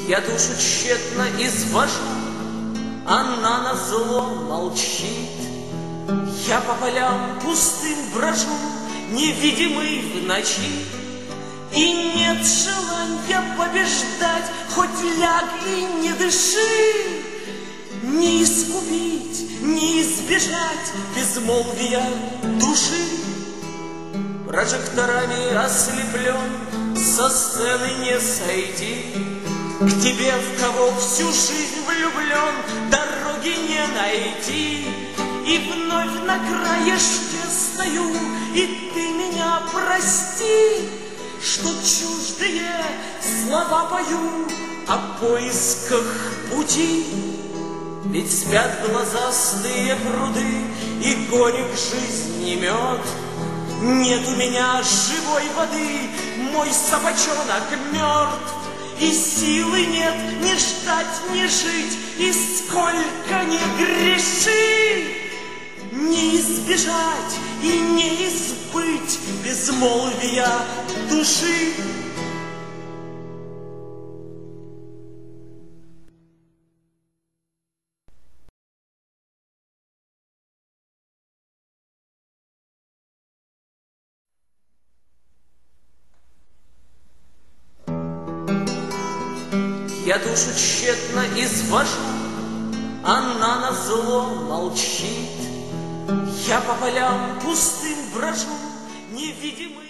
Я душу тщетно извожу, она назло молчит. Я по полям пустым брожу, невидимый в ночи. И нет желания побеждать, хоть ляг и не дыши. Не искупить, не избежать безмолвия души. Прожекторами ослеплен, со сцены не сойти. К тебе, в кого всю жизнь влюблен, дороги не найти. И вновь на краешке стою, и ты меня прости, что чуждые слова пою о поисках пути. Ведь спят глазастые пруды, и горек жизни мед. Нет у меня живой воды, мой собачонок мертв. И силы нет ни ждать, ни жить, и сколько ни греши, не избежать и не избыть безмолвия души. Я душу тщетно извожу, она назло молчит. Я по полям пустым брожу, невидимый.